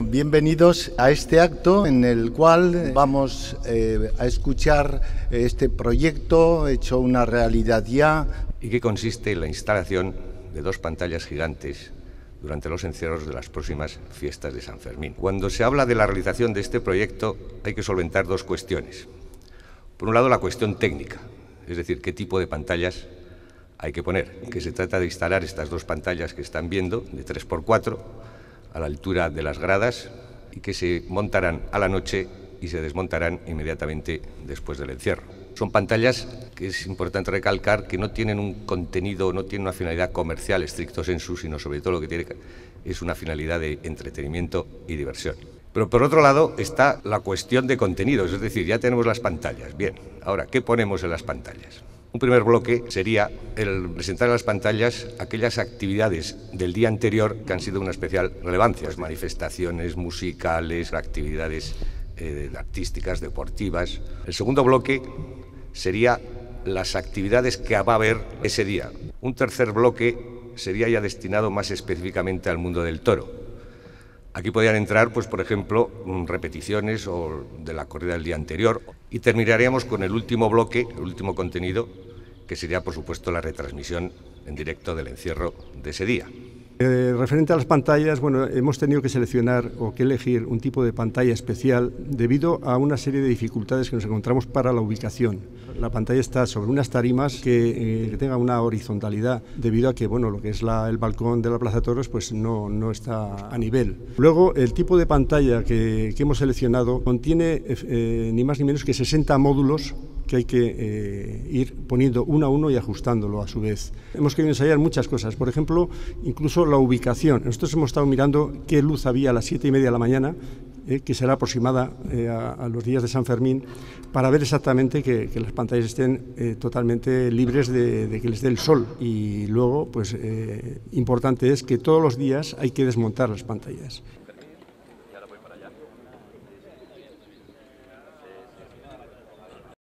bienvenidos a este acto en el cual vamos a escuchar este proyecto hecho una realidad ya. ¿Y qué consiste en la instalación de 2 pantallas gigantes durante los encierros de las próximas fiestas de San Fermín? Cuando se habla de la realización de este proyecto hay que solventar 2 cuestiones. Por un lado, la cuestión técnica, es decir, qué tipo de pantallas hay que poner, que se trata de instalar estas 2 pantallas que están viendo, de 3×4, a la altura de las gradas y que se montarán a la noche y se desmontarán inmediatamente después del encierro. Son pantallas que es importante recalcar que no tienen un contenido, no tienen una finalidad comercial stricto sensu, sino sobre todo lo que tiene es una finalidad de entretenimiento y diversión. Pero por otro lado está la cuestión de contenidos, es decir, ya tenemos las pantallas. Bien, ahora, ¿qué ponemos en las pantallas? Un primer bloque sería el presentar en las pantallas aquellas actividades del día anterior que han sido de una especial relevancia, manifestaciones musicales, actividades artísticas, deportivas. El segundo bloque sería las actividades que va a haber ese día. Un tercer bloque sería ya destinado más específicamente al mundo del toro. Aquí podrían entrar, pues, por ejemplo, repeticiones o de la corrida del día anterior. Y terminaríamos con el último bloque, el último contenido, que sería, por supuesto, la retransmisión en directo del encierro de ese día. Referente a las pantallas, bueno, hemos tenido que seleccionar o que elegir un tipo de pantalla especial debido a una serie de dificultades que nos encontramos para la ubicación. La pantalla está sobre unas tarimas que tenga una horizontalidad debido a que, bueno, lo que es el balcón de la Plaza de Toros pues no está a nivel. Luego, el tipo de pantalla que hemos seleccionado contiene ni más ni menos que 60 módulos que hay que ir poniendo uno a uno y ajustándolo a su vez. Hemos querido ensayar muchas cosas, por ejemplo, incluso la ubicación. Nosotros hemos estado mirando qué luz había a las 7:30 de la mañana, que será aproximada a los días de San Fermín, para ver exactamente que las pantallas estén totalmente libres de que les dé el sol. Y luego, pues importante es que todos los días hay que desmontar las pantallas.